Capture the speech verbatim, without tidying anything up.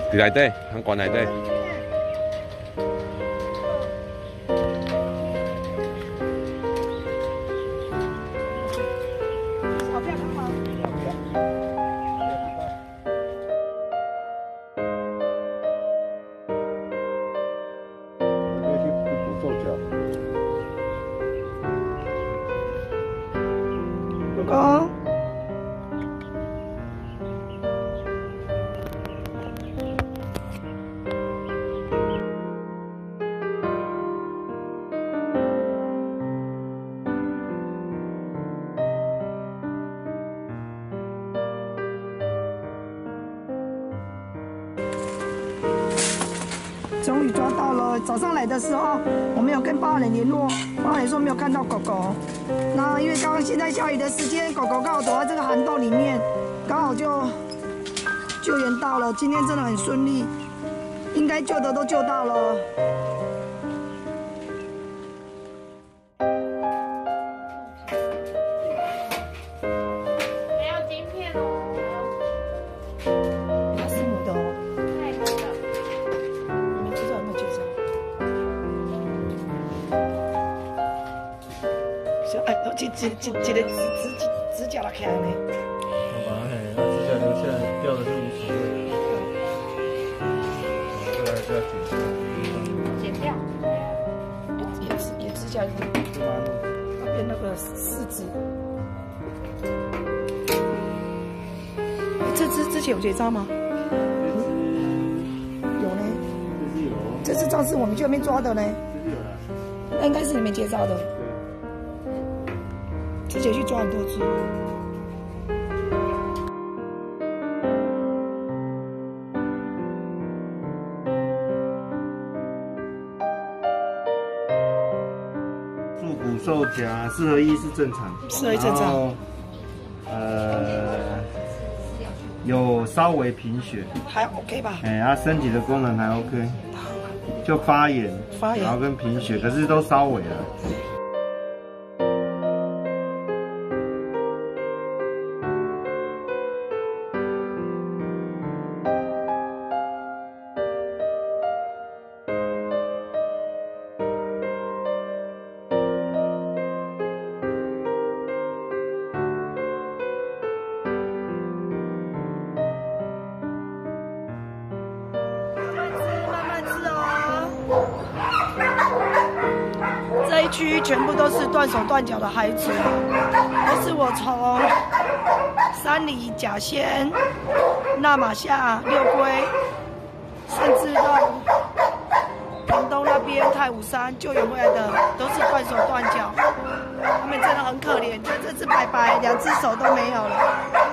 伫内底，香馆内底。 好漂亮吗？ 要去补手脚。 哥哥。 终于抓到了！早上来的时候，我没有跟报案人联络，报案人说没有看到狗狗。那因为刚刚现在下雨的时间，狗狗刚好躲在这个涵洞里面，刚好就救援到了。今天真的很顺利，应该救的都救到了。 哎，这这这这个指指指甲拉开呢？ 好吧，嘿，那指甲留下来，掉的是无所谓的。这个还是要剪掉。 剪掉。也指也指甲那边那个四指。这只之前有结扎吗？有呢。 这是有。 这只上次我们去那边抓的呢。 这是有的。 那应该是你们结扎的。 之前去抓很多只。 腹股受夹，四合一是正常， 四合一正常。 呃，有稍微贫血， 还 OK 吧？ 哎，他身体的功能还 OK， 就发炎， 发炎， 然后跟贫血，可是都稍微了。 这一区全部都是断手断脚的孩子，都是我从山里、甲仙、纳马夏、六龟，甚至到屏东那边太武山救援回来的，都是断手断脚，他们真的很可怜，就这只白白两只手都没有了。